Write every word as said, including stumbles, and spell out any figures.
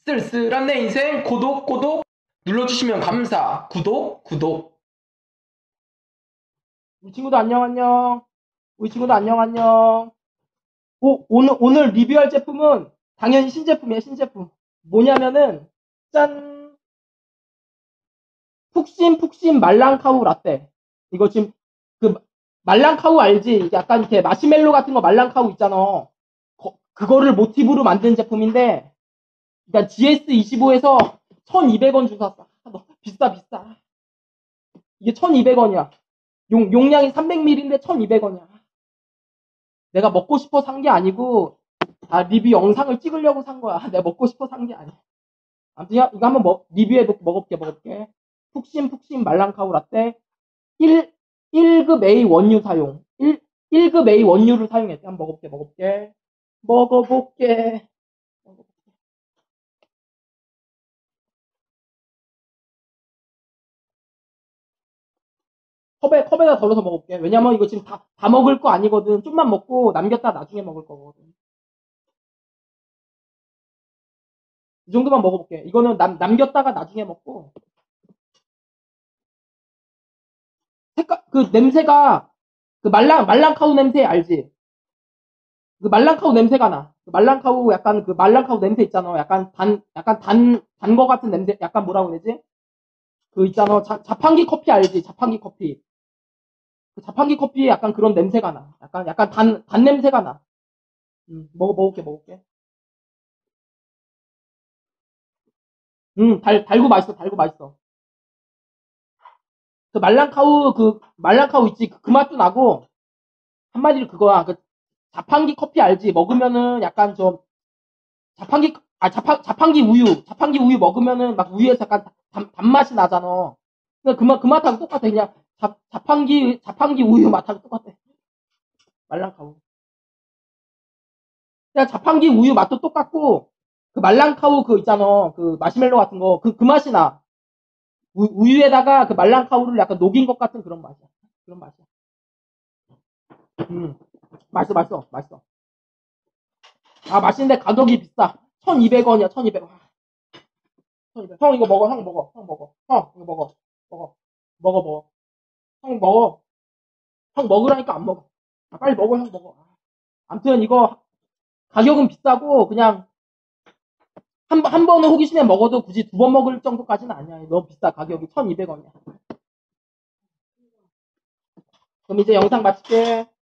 쓸쓸한 내 인생 고독 고독 눌러주시면 감사. 구독 구독. 우리 친구도 안녕 안녕. 우리 친구도 안녕 안녕. 오, 오늘 오늘 리뷰할 제품은 당연히 신제품이에요. 신제품. 뭐냐면은 짠, 푹신 푹신 말랑카우 라떼. 이거 지금 그 말랑카우 알지? 약간 이렇게 마시멜로 같은 거 말랑카우 있잖아. 거- 그거를 모티브로 만든 제품인데, 그러니까 지에스 이십오에서 천이백 원 주고 샀어. 아, 너 비싸 비싸. 이게 천이백 원이야. 용, 용량이 삼백 밀리리터인데 천이백 원이야. 내가 먹고 싶어 산 게 아니고, 아, 리뷰 영상을 찍으려고 산 거야. 내가 먹고 싶어 산 게 아니야. 아무튼, 이거 한번 먹, 리뷰해 먹어볼게, 먹어볼게. 푹신 푹신 말랑카우 라떼. 일, 일 급 A 원유 사용. 일, 일 급 A 원유를 사용했대. 한번 먹어볼게, 먹어볼게. 먹어볼게. 먹어볼게. 컵에, 컵에다 덜어서 먹어볼게. 왜냐면 이거 지금 다, 다 먹을 거 아니거든. 좀만 먹고 남겼다 나중에 먹을 거거든. 이 정도만 먹어볼게. 이거는 남, 남겼다가 나중에 먹고. 색깔, 그 냄새가, 그 말랑, 말랑카우 냄새 알지? 그 말랑카우 냄새가 나. 그 말랑카우 약간 그 말랑카우 냄새 있잖아. 약간 단, 약간 단, 단 거 같은 냄새, 약간 뭐라고 해야 되지? 그 있잖아. 자, 자판기 커피 알지? 자판기 커피. 그 자판기 커피에 약간 그런 냄새가 나. 약간, 약간 단, 단 냄새가 나. 음, 먹어, 먹을게, 먹을게. 음, 달, 달고 맛있어, 달고 맛있어. 그 말랑카우, 그, 말랑카우 있지? 그, 그 맛도 나고, 한마디로 그거야. 그 자판기 커피 알지? 먹으면은 약간 좀, 자판기, 아, 자판, 자판기 우유. 자판기 우유 먹으면은 막 우유에서 약간 단, 단맛이 나잖아. 그그 맛, 그 맛하고 똑같아. 그냥 자, 자판기, 자판기 우유 맛하고 똑같아. 말랑카우. 그냥 자판기 우유 맛도 똑같고, 그 말랑카우 그 있잖아. 그 마시멜로 같은 거. 그, 그 맛이 나. 우, 우유에다가 그 말랑카우를 약간 녹인 것 같은 그런 맛이야. 그런 맛이야. 음. 맛있어, 맛있어, 맛있어. 아, 맛있는데 가격이 비싸. 천이백 원이야, 천이백 원. 천이백. 형, 이거 먹어, 형 먹어, 형 먹어. 형, 이거 먹어. 먹어. 먹어, 먹어. 형 먹어. 형 먹으라니까 안 먹어. 아, 빨리 먹어, 형 먹어. 아무튼 이거 가격은 비싸고 그냥 한, 번- 한 번은 호기심에 먹어도 굳이 두 번 먹을 정도까지는 아니야. 너무 비싸. 가격이 천이백 원이야. 그럼 이제 영상 마칠게.